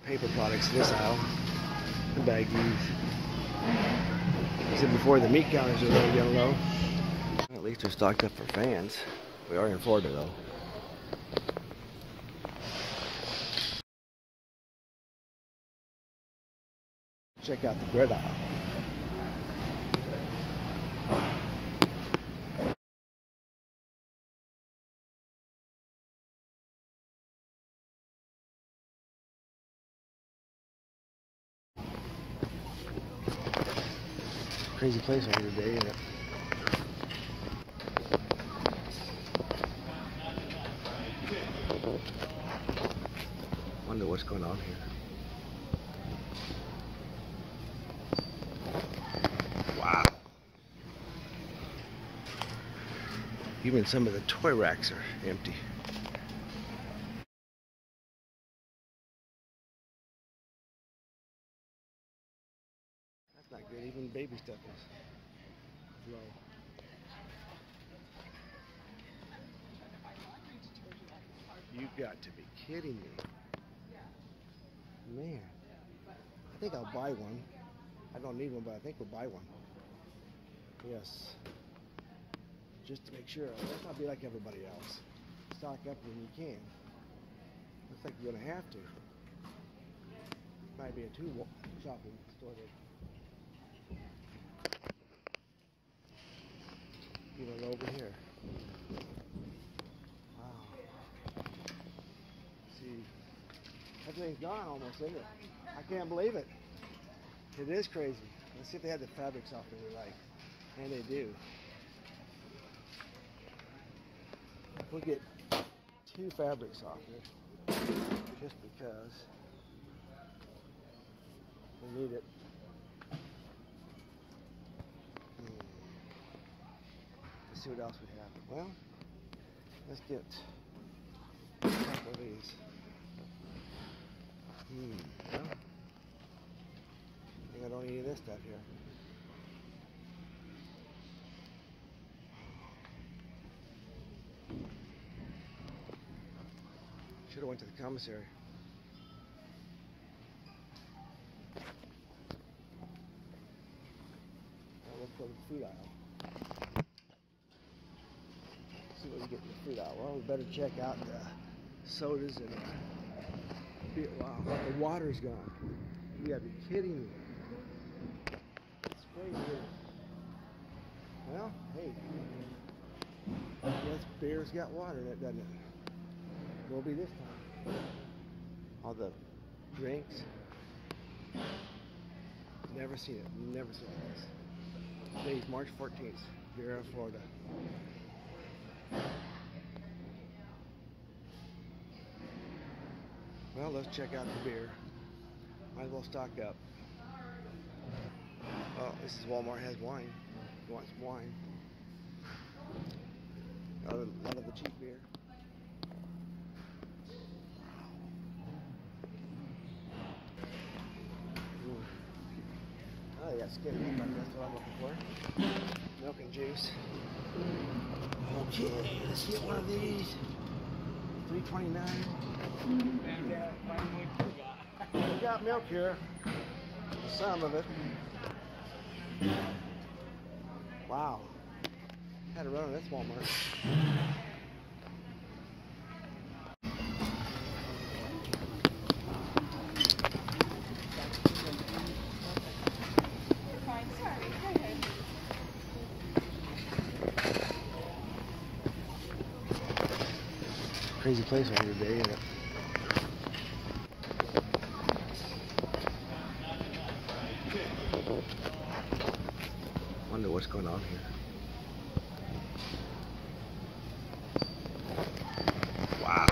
paper products in this aisle. The baggies. I said before, the meat counters are really getting low. At least they're stocked up for fans. We are in Florida though. Check out the bread aisle. Crazy place on here today, isn't it? Wonder what's going on here. Wow. Even some of the toy racks are empty. That's not good. Even baby stuff is low. You've got to be kidding me. Man, I think I'll buy one. I don't need one, but I think we'll buy one. Yes. Just to make sure. Let's not be like everybody else. Stock up when you can. Looks like you're going to have to. Might be a two shopping store there. Even over here. Wow. See, everything's gone almost, isn't it? I can't believe it. It is crazy. Let's see if they had the fabric softener we like. And they do. We'll get 2 fabric softeners just because we need it. Let's see what else we have. Well, let's get a couple of these. Well, I think I don't need this stuff here. Should have went to the commissary. I'll look for the food aisle. See what we get in the food aisle. Well, we better check out the sodas and beer. Wow, the water's gone. You gotta be kidding me. It's crazy. Well, hey, I guess beer's got water in it, doesn't it? Will be this time. All the drinks. Never seen it. Never seen this. Today's March 14th, Vera, Florida. Well, let's check out the beer. Might as well stock up. Oh, this is Walmart has wine. If you want some wine. A lot of the cheap beer. Oh, they got skim milk. That's what I'm looking for. Milk and juice. Okay, let's get one of these. $3.29. We got milk here. Some of it. Wow. Had to run on this Walmart. Crazy place on here today, isn't it? Wonder what's going on here. Wow.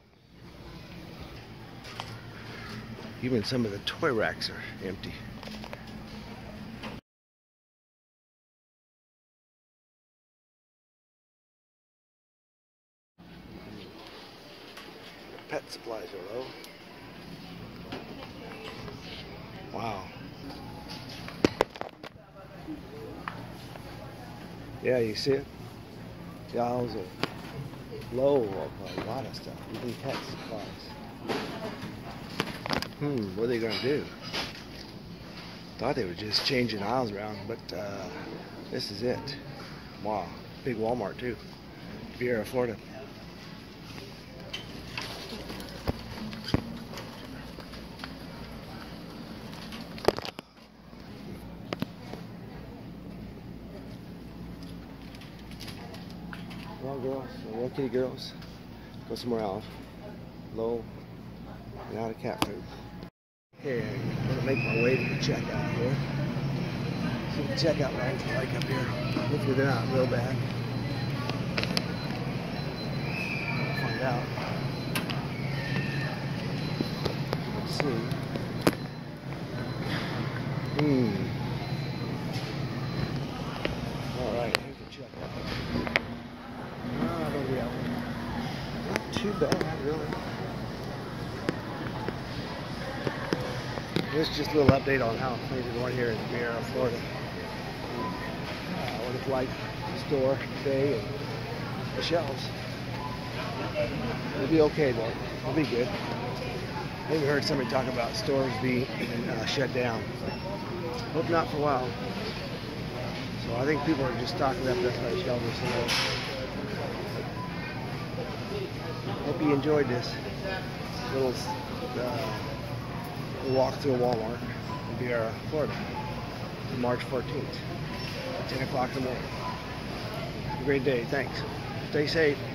Even some of the toy racks are empty. Pet supplies are low. Wow. Yeah, you see it? The aisles are low of a lot of stuff, even pet supplies. What are they gonna do? Thought they were just changing aisles around, but this is it. Wow, big Walmart too. Viera, Florida. Well, girls, well, kitty girls, go somewhere else. Low and out of cat food. Okay, I'm gonna make my way to the checkout here. See what the checkout lines are like up here. Hopefully they're not real bad. I'll find out. Let's see. Alright, here's the checkout. Not too bad, really. This is just a little update on how things are going here in Viera, Florida. What it's like the store today and the shelves. It'll be okay though. It'll be good. I even heard somebody talk about stores being shut down. Hope not for a while. So I think people are just stocking up. That's why the shelves are so low. Hope you enjoyed this little walk through a Walmart in Viera, Florida, on March 14th, 10 o'clock in the morning. Have a great day. Thanks. Stay safe.